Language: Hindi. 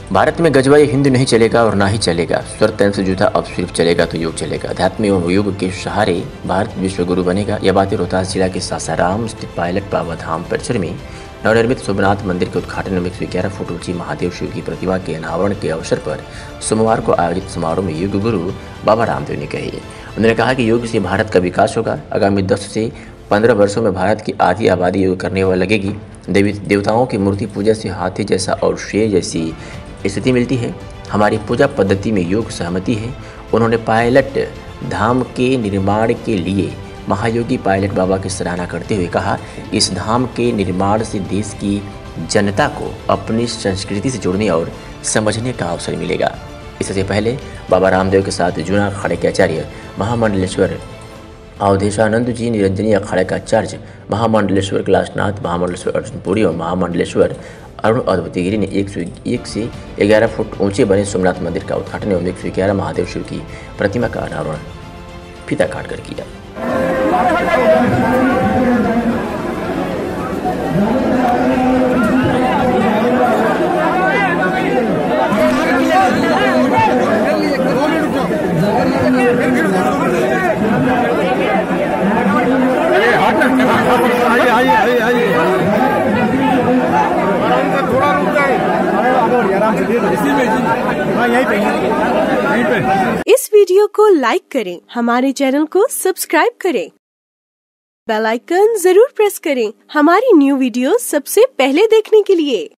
भारत में गजवा हिंद नहीं चलेगा और ना ही चलेगा। स्वर तन से जूता अब सिर्फ चलेगा तो योग चलेगा। अध्यात्म एवं योग के सहारे भारत विश्व गुरु बनेगा। यह बातें रोहतास जिला के सासाराम स्थित पायलट बाबा धाम परिसर में नवनिर्मित सोमनाथ मंदिर के उद्घाटन में 111 फुट ऊंची महादेव शिव की प्रतिमा के अनावरण के अवसर पर सोमवार को आयोजित समारोह में योग गुरु बाबा रामदेव ने कही। उन्होंने कहा कि योग से भारत का विकास होगा। आगामी 10 से 15 वर्षों में भारत की आधी आबादी योग करने वाली लगेगी। देवी देवताओं की मूर्ति पूजा से हाथी जैसा और शेर जैसी स्थिति मिलती है। हमारी पूजा पद्धति में योग सहमति है। उन्होंने पायलट धाम के निर्माण के लिए महायोगी पायलट बाबा की सराहना करते हुए कहा, इस धाम के निर्माण से देश की जनता को अपनी संस्कृति से जुड़ने और समझने का अवसर मिलेगा। इससे पहले बाबा रामदेव के साथ जूना अखाड़े के आचार्य महामंडलेश्वर अवधेशानंद जी, निरंजनी अखाड़े का आचार्य महामंडलेश्वर कैलाशनाथ, महामंडलेश्वर अर्जुनपुरी और महामंडलेश्वर अरुण अद्वैती गिरी ने 101 से 11 फुट ऊंचे बने सोमनाथ मंदिर का उद्घाटन एवं 111 महादेव शिव की प्रतिमा का अनावरण फीता काटकर किया। इस वीडियो को लाइक करें, हमारे चैनल को सब्सक्राइब करें, बेल आइकन जरूर प्रेस करें हमारी न्यू वीडियो सबसे पहले देखने के लिए।